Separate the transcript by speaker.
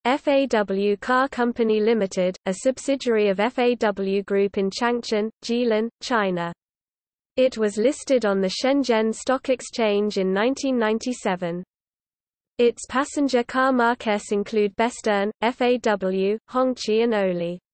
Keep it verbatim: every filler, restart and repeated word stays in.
Speaker 1: F A W Car Company Limited, a subsidiary of F A W Group in Changchun, Jilin, China. It was listed on the Shenzhen Stock Exchange in nineteen ninety-seven. Its passenger car marques include Bestern, F A W, Hongqi and Oli.